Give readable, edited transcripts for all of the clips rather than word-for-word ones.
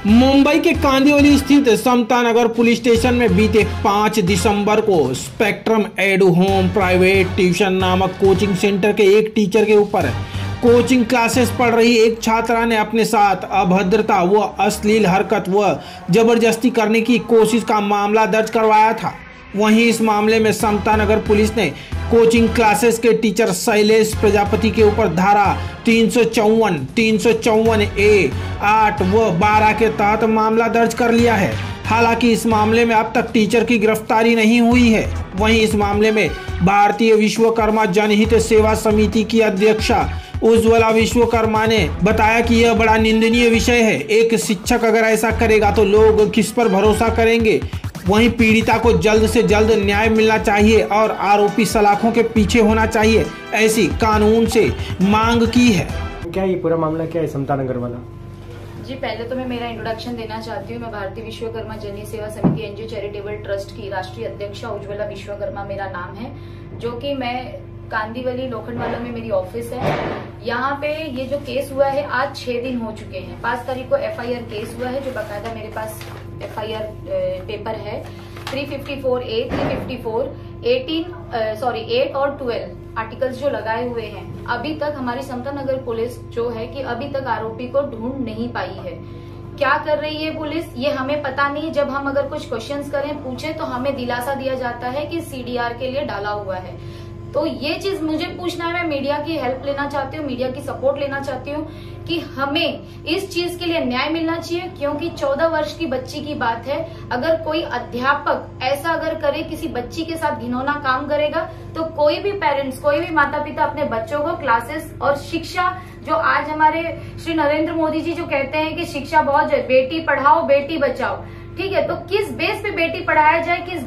मुंबई के कांदिवली स्थित समता Nagar police station में बीते 5 दिसंबर को spectrum edu home private tuition नामक कोचिंग सेंटर के एक टीचर के ऊपर कोचिंग क्लासेस पढ़ रही एक छात्रा ने अपने साथ अभद्रता व अश्लील हरकत व जबरदस्ती करने की कोशिश का मामला दर्ज करवाया था। वहीं इस मामले में समता नगर पुलिस ने कोचिंग क्लासेस के टीचर शैलेश प्रजापति के ऊपर धारा 354, 354 ए, 8 व 12 के तहत मामला दर्ज कर लिया है। हालांकि इस मामले में अब तक टीचर की गिरफ्तारी नहीं हुई है। वहीं इस मामले में भारतीय विश्वकर्मा जनहित सेवा समिति की अध्यक्षा उज्ज्वला विश्वकर्मा ने बताया कि यह बड़ा निंदनीय विषय है। एक शिक्षक अगर ऐसा करेगा तो लोग किस पर भरोसा करेंगे। वहीं पीड़िता को जल्द से जल्द न्याय मिलना चाहिए और आरोपी सलाखों के पीछे होना चाहिए, ऐसी कानून से मांग की है। क्या ये पूरा मामला क्या है समता नगर वाला? जी, पहले तो मैं मेरा इंट्रोडक्शन देना चाहती हूँ। मैं भारतीय विश्वकर्मा जनहित सेवा समिति एनजीओ चैरिटेबल ट्रस्ट की राष्ट्रीय अध्यक्षा उज्ज्वला विश्वकर्मा मेरा नाम है, जो कि मैं कांदिवली लोखंडवाला में मेरी ऑफिस है। यहाँ पे ये जो केस हुआ है आज 6 दिन हो चुके हैं। 5 तारीख को एफआईआर केस हुआ है, जो बाकायदा मेरे पास एफआईआर पेपर है। 354A, 354, 8 और 12 आर्टिकल्स जो लगाए हुए हैं। अभी तक हमारी समता नगर पुलिस जो है कि अभी तक आरोपी को ढूंढ नहीं पाई है। क्या कर रही है पुलिस ये हमें पता नहीं। जब हम अगर कुछ क्वेश्चंस करें, पूछे, तो हमें दिलासा दिया जाता है कि सीडीआर के लिए डाला हुआ है। तो ये चीज मुझे पूछना है, मैं मीडिया की हेल्प लेना चाहती हूँ, मीडिया की सपोर्ट लेना चाहती हूँ कि हमें इस चीज के लिए न्याय मिलना चाहिए। क्योंकि 14 वर्ष की बच्ची की बात है। अगर कोई अध्यापक ऐसा अगर करे, किसी बच्ची के साथ घिनौना काम करेगा, तो कोई भी पेरेंट्स, कोई भी माता पिता अपने बच्चों को क्लासेस और शिक्षा, जो आज हमारे श्री नरेंद्र मोदी जी जो कहते हैं कि शिक्षा बहुत, बेटी पढ़ाओ बेटी बचाओ, ठीक है, तो किस बेस पे बेटी पढ़ाया जाए, किस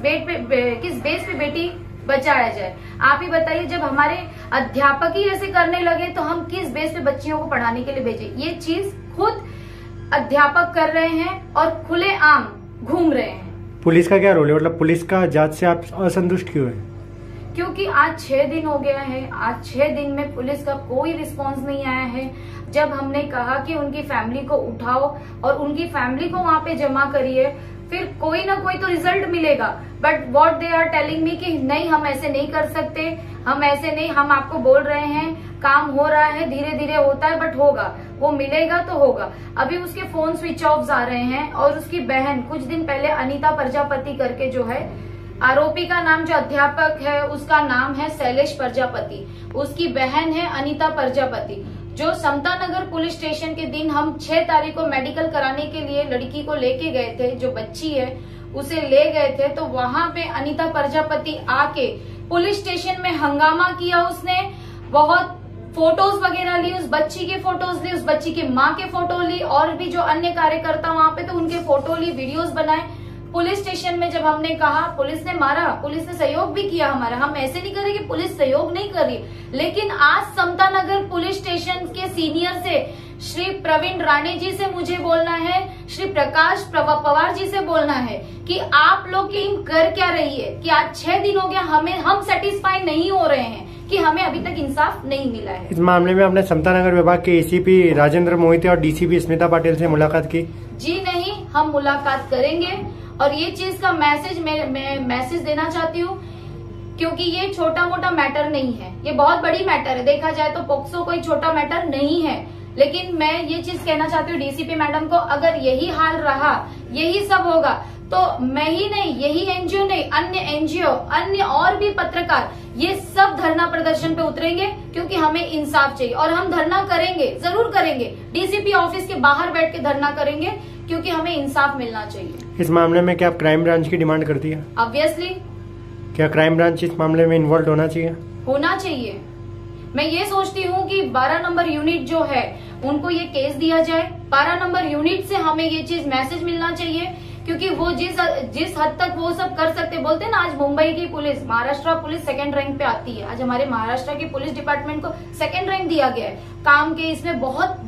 बेस पे बेटी बचाया जाए? आप ही बताइए। जब हमारे अध्यापक ही ऐसे करने लगे तो हम किस बेस पे बच्चियों को पढ़ाने के लिए भेजें? ये चीज खुद अध्यापक कर रहे हैं और खुलेआम घूम रहे हैं। पुलिस का क्या रोल है? मतलब पुलिस का जांच से आप असंतुष्ट क्यों है? क्योंकि आज 6 दिन हो गया है। आज 6 दिन में पुलिस का कोई रिस्पांस नहीं आया है। जब हमने कहा कि उनकी फैमिली को उठाओ और उनकी फैमिली को वहां पे जमा करिए, फिर कोई ना कोई तो रिजल्ट मिलेगा। But what they are telling me कि नहीं, हम ऐसे नहीं कर सकते, हम ऐसे नहीं, हम आपको बोल रहे हैं काम हो रहा है, धीरे धीरे होता है, बट होगा, वो मिलेगा तो होगा। अभी उसके फोन स्विच ऑफ आ रहे हैं। और उसकी बहन कुछ दिन पहले अनीता प्रजापति करके जो है, आरोपी का नाम जो अध्यापक है उसका नाम है शैलेश प्रजापति, उसकी बहन है अनीता प्रजापति, जो समता नगर पुलिस स्टेशन के दिन हम 6 तारीख को मेडिकल कराने के लिए लड़की को लेके गए थे, जो बच्ची है उसे ले गए थे। तो वहां पे अनीता प्रजापति आके पुलिस स्टेशन में हंगामा किया। उसने बहुत फोटोज वगैरह ली, उस बच्ची के फोटोज ली, उस बच्ची की माँ के फोटो ली, और भी जो अन्य कार्यकर्ता वहां पे तो उनके फोटो ली, वीडियोस बनाए। पुलिस स्टेशन में जब हमने कहा, पुलिस ने मारा, पुलिस ने सहयोग भी किया हमारा। हम ऐसे नहीं करें कि पुलिस सहयोग नहीं कर रही, लेकिन आज समता नगर पुलिस स्टेशन के सीनियर से श्री प्रवीण राणे जी से मुझे बोलना है, श्री प्रकाश पवार जी से बोलना है कि आप लोग टीम कर क्या रही है कि आज 6 दिन हो गया, हम सेटिस्फाई नहीं हो रहे हैं कि हमें अभी तक इंसाफ नहीं मिला है। इस मामले में आपने समता नगर विभाग के एसीपी राजेंद्र मोहिते और डीसीपी स्मिता पाटिल से मुलाकात की? जी नहीं, हम मुलाकात करेंगे और ये चीज का मैं मैसेज देना चाहती हूँ, क्योंकि ये छोटा मोटा मैटर नहीं है, ये बहुत बड़ी मैटर है। देखा जाए तो पोक्सो कोई छोटा मैटर नहीं है। लेकिन मैं ये चीज कहना चाहती हूँ डीसीपी मैडम को, अगर यही हाल रहा, यही सब होगा, तो मैं ही नहीं, यही एनजीओ नहीं, अन्य एनजीओ, अन्य और भी पत्रकार, ये सब धरना प्रदर्शन पे उतरेंगे, क्योंकि हमें इंसाफ चाहिए। और हम धरना करेंगे, जरूर करेंगे, डीसीपी ऑफिस के बाहर बैठ के धरना करेंगे, क्योंकि हमें इंसाफ मिलना चाहिए। इस मामले में क्या आप क्राइम ब्रांच की डिमांड करती है? ऑब्वियसली। क्या क्राइम ब्रांच इस मामले में इन्वॉल्व होना चाहिए? होना चाहिए। मैं ये सोचती हूँ कि 12 नंबर यूनिट जो है उनको ये केस दिया जाए। 12 नंबर यूनिट से हमें ये चीज मैसेज मिलना चाहिए, क्योंकि वो जिस हद तक वो सब कर सकते, बोलते हैं ना, आज मुंबई की police, Maharashtra police 2nd rank पे आती है। आज हमारे महाराष्ट्र की पुलिस डिपार्टमेंट को 2nd रैंक दिया गया है काम के, इसमें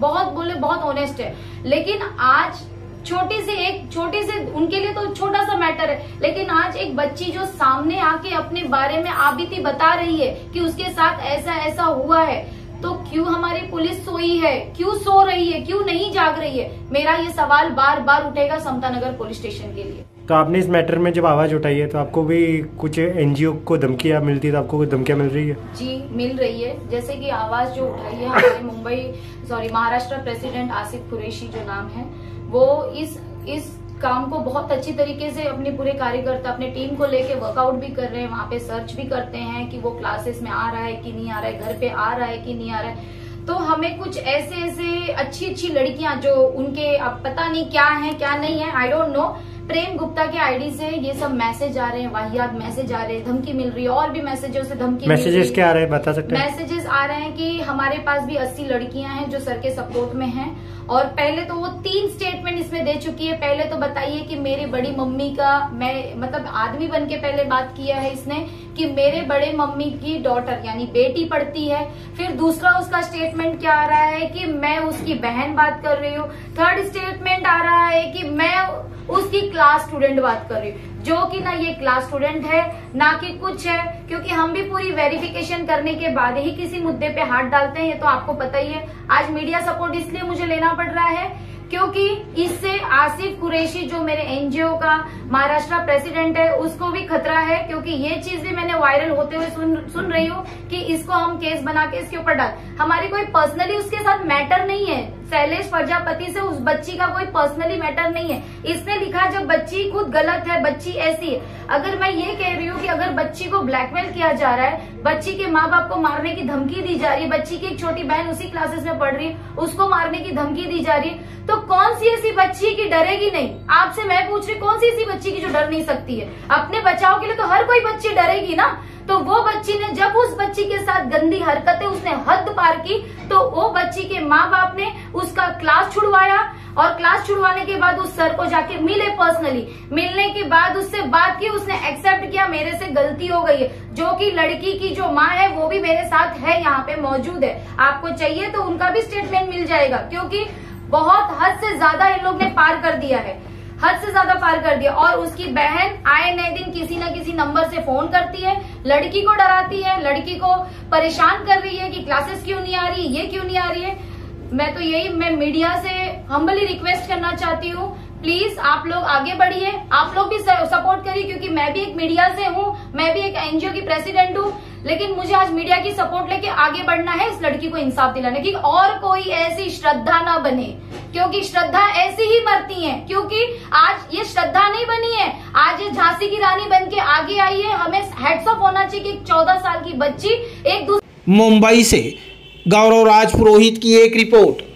बहुत ऑनेस्ट है। लेकिन आज छोटी से उनके लिए तो छोटा सा मैटर है, लेकिन आज एक बच्ची जो सामने आके अपने बारे में आबिती बता रही है कि उसके साथ ऐसा ऐसा हुआ है, तो क्यों हमारी पुलिस सोई है, क्यों सो रही है, क्यों नहीं जाग रही है? मेरा ये सवाल बार बार उठेगा समता नगर पुलिस स्टेशन के लिए। तो आपने इस मैटर में जब आवाज उठाई है तो आपको भी कुछ एनजीओ को धमकियां मिलती है, तो आपको कोई धमकियां मिल रही है? जी मिल रही है। जैसे कि आवाज जो उठाई है हमारे महाराष्ट्र प्रेसिडेंट आसिफ कुरैशी जो नाम है, वो इस काम को बहुत अच्छी तरीके से अपने पूरे कार्यकर्ता अपने टीम को लेके वर्कआउट भी कर रहे हैं, वहां पे सर्च भी करते हैं कि वो क्लासेस में आ रहा है कि नहीं आ रहा है, घर पे आ रहा है कि नहीं आ रहा है। तो हमें कुछ ऐसे अच्छी लड़कियां जो उनके अब पता नहीं क्या है क्या नहीं है, I don't know, Prem Gupta के आईडी से ये सब मैसेज आ रहे हैं, वाहियात मैसेज आ रहे हैं, धमकी मिल रही है, और भी मैसेजों से धमकी। मैसेजेस क्या आ रहे हैं बता सकते हैं? मैसेजेस आ रहे हैं कि हमारे पास भी 80 लड़कियां हैं जो सर के सपोर्ट में हैं, और पहले तो वो 3 स्टेटमेंट इसमें दे चुकी है। पहले तो बताइए कि मेरी बड़ी मम्मी का, मैं मतलब आदमी बन के पहले बात किया है इसने कि मेरे बड़े मम्मी की डॉटर यानी बेटी पढ़ती है। फिर दूसरा उसका स्टेटमेंट क्या आ रहा है कि मैं उसकी बहन बात कर रही हूँ। थर्ड स्टेटमेंट आ रहा है कि मैं उसकी क्लास स्टूडेंट बात कर रही हूँ, जो कि ना ये क्लास स्टूडेंट है ना कि कुछ है, क्योंकि हम भी पूरी वेरिफिकेशन करने के बाद ही किसी मुद्दे पे हाथ डालते हैं, ये तो आपको पता ही है। आज मीडिया सपोर्ट इसलिए मुझे लेना पड़ रहा है क्योंकि इससे आसिफ कुरैशी जो मेरे एनजीओ का महाराष्ट्र प्रेसिडेंट है उसको भी खतरा है, क्योंकि ये चीज भी मैंने वायरल होते हुए सुन रही हूँ कि इसको हम केस बना के इसके ऊपर डाल। हमारी कोई पर्सनली उसके साथ मैटर नहीं है, शैलेश प्रजापति से उस बच्ची का कोई पर्सनली मैटर नहीं है। इसने लिखा जब बच्ची खुद गलत है, बच्ची ऐसी है। अगर मैं ये कह रही हूँ कि अगर बच्ची को ब्लैकमेल किया जा रहा है, बच्ची के माँ बाप को मारने की धमकी दी जा रही है, बच्ची की एक छोटी बहन उसी क्लासेस में पढ़ रही है उसको मारने की धमकी दी जा रही है, तो कौन सी ऐसी बच्ची की डरेगी नहीं? आपसे मैं पूछ रही कौन सी ऐसी बच्ची की जो डर नहीं सकती है? अपने बचाव के लिए तो हर कोई बच्ची डरेगी ना। तो वो बच्ची ने जब उस बच्ची के साथ गंदी हरकतें, उसने हद पार की, तो वो बच्ची के माँ बाप ने उसका क्लास छुड़वाया, और क्लास छुड़वाने के बाद उस सर को जाके मिले पर्सनली। मिलने के बाद उससे बात की, उसने एक्सेप्ट किया मेरे से गलती हो गई है, जो कि लड़की की जो माँ है वो भी मेरे साथ है, यहाँ पे मौजूद है। आपको चाहिए तो उनका भी स्टेटमेंट मिल जाएगा, क्योंकि बहुत हद से ज्यादा इन लोग ने पार कर दिया है, हद से ज्यादा पार कर दिया। और उसकी बहन आए नए दिन किसी न किसी नंबर से फोन करती है, लड़की को डराती है, लड़की को परेशान कर रही है कि क्लासेस क्यों नहीं आ रही, ये क्यों नहीं आ रही है। मैं मीडिया से हम्बली रिक्वेस्ट करना चाहती हूँ, प्लीज आप लोग आगे बढ़िए, आप लोग भी सपोर्ट करिए, क्योंकि मैं भी एक मीडिया से हूँ, मैं भी एक एनजीओ की प्रेसिडेंट हूँ, लेकिन मुझे आज मीडिया की सपोर्ट लेके आगे बढ़ना है, इस लड़की को इंसाफ दिलाने की। और कोई ऐसी श्रद्धा ना बने, क्योंकि श्रद्धा ऐसी ही मरती है, क्योंकि आज ये श्रद्धा नहीं बनी है, आज ये झांसी की रानी बन के आगे आई है। हमें हेड्स ऑफ होना चाहिए कि 14 साल की बच्ची एक दूसरे। मुंबई से गौरव राज पुरोहित की एक रिपोर्ट।